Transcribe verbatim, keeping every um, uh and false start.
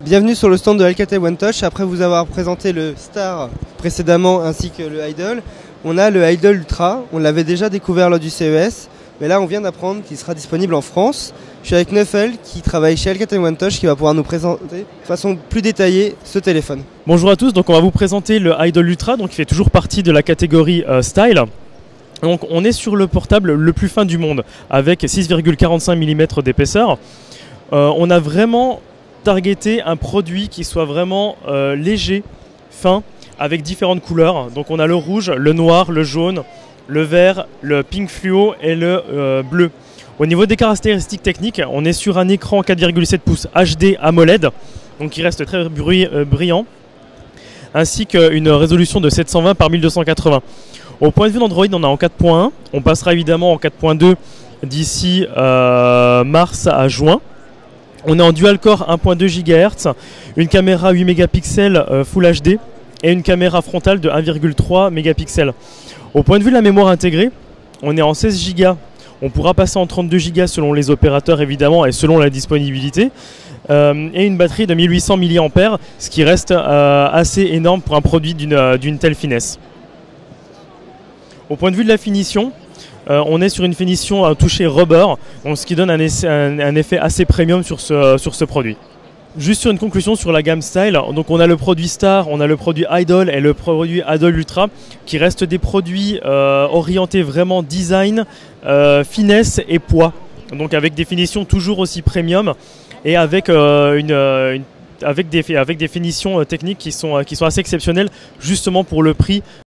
Bienvenue sur le stand de Alcatel One Touch. Après vous avoir présenté le Star précédemment ainsi que le Idol, on a le Idol Ultra. On l'avait déjà découvert lors du C E S, mais là on vient d'apprendre qu'il sera disponible en France. Je suis avec Neufel qui travaille chez Alcatel One Touch qui va pouvoir nous présenter de façon plus détaillée ce téléphone. Bonjour à tous, donc on va vous présenter le Idol Ultra, donc qui fait toujours partie de la catégorie euh, Style. Donc on est sur le portable le plus fin du monde avec six virgule quarante-cinq millimètres d'épaisseur. Euh, on a vraiment targeté un produit qui soit vraiment euh, léger, fin, avec différentes couleurs. Donc on a le rouge, le noir, le jaune, le vert, le pink fluo et le euh, bleu. Au niveau des caractéristiques techniques, on est sur un écran quatre virgule sept pouces H D AMOLED, donc qui reste très bruit, euh, brillant, ainsi qu'une résolution de sept cent vingt par mille deux cent quatre-vingts. Au point de vue d'Android, on est en quatre point un, on passera évidemment en quatre point deux d'ici euh, mars à juin. On est en dual-core un virgule deux gigahertz, une caméra huit mégapixels euh, Full H D et une caméra frontale de un virgule trois mégapixels. Au point de vue de la mémoire intégrée, on est en seize giga. On pourra passer en trente-deux giga selon les opérateurs évidemment et selon la disponibilité. Euh, et une batterie de mille huit cents milliampères, ce qui reste euh, assez énorme pour un produit d'une euh, d'une telle finesse. Au point de vue de la finition, Euh, on est sur une finition euh, touchée rubber, donc ce qui donne un, essai, un, un effet assez premium sur ce, sur ce produit. Juste sur une conclusion sur la gamme Style, donc on a le produit Star, on a le produit Idol et le produit Idol Ultra qui restent des produits euh, orientés vraiment design, euh, finesse et poids. Donc avec des finitions toujours aussi premium et avec, euh, une, une, avec, des, avec des finitions techniques qui sont, qui sont assez exceptionnelles justement pour le prix.